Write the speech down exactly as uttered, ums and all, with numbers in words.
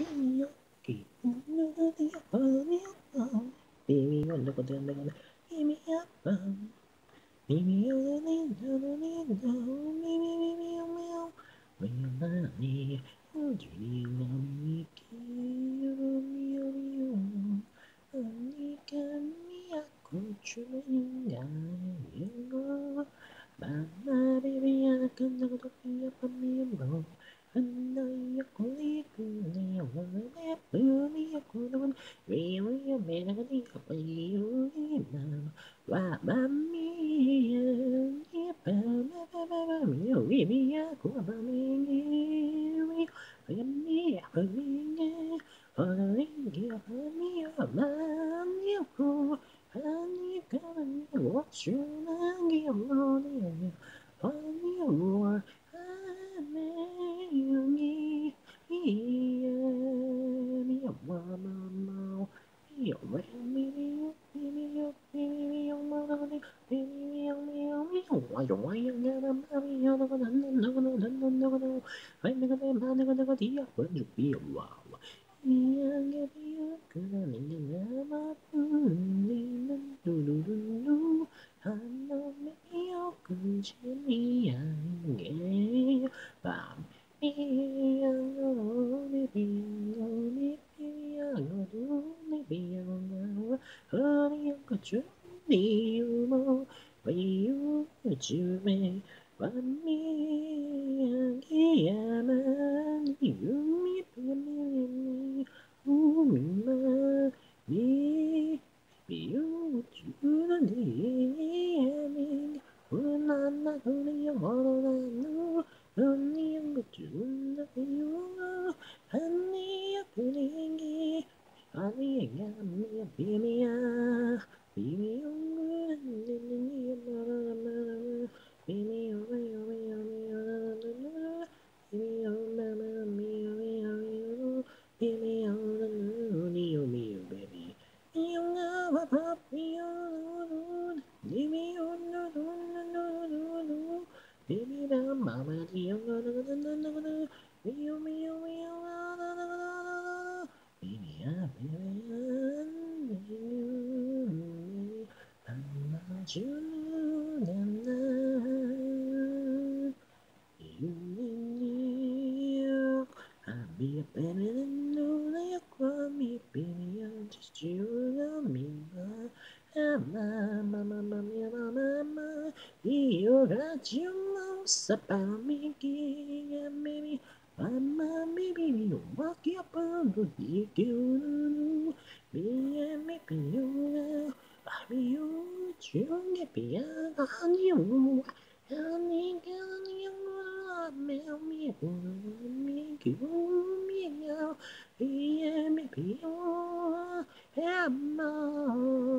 Mamma baby, I can never be up on me alone. And I am calling you, I want to be a good really a man, I think of you, man. Why, mammy, yeah, you give me a good mammy. I am me, I am me, I am me, I am me, honey, come watch you nangi alone. Honey, more, honey, me, me, a mama, me, a me, me, me, me, mama, me, me, me, why, why, you never marry, you never, no, no, no, no, no, no, no. I never, never, never, never, dear, when you be a wow. You Uma me you to the name Unana only a no only a tuna you honey a pudding honey a me a baby a baby baby away away away baby oh mama me away away baby on the moon, you me, baby. You know a puppy on Baby on the moon, baby, the mama, the young, you me, you me, baby, I'm baby, I'm not you, you, I'll be a baby and know that you call me baby. I'm just you and me, mama, mama, mama, mama. You got you most about me, yeah, baby. Mama, baby, you walk up on the you, me and me, you, baby, you, you get beyond on you. Honey, honey, meow meow meow meow meow meow meow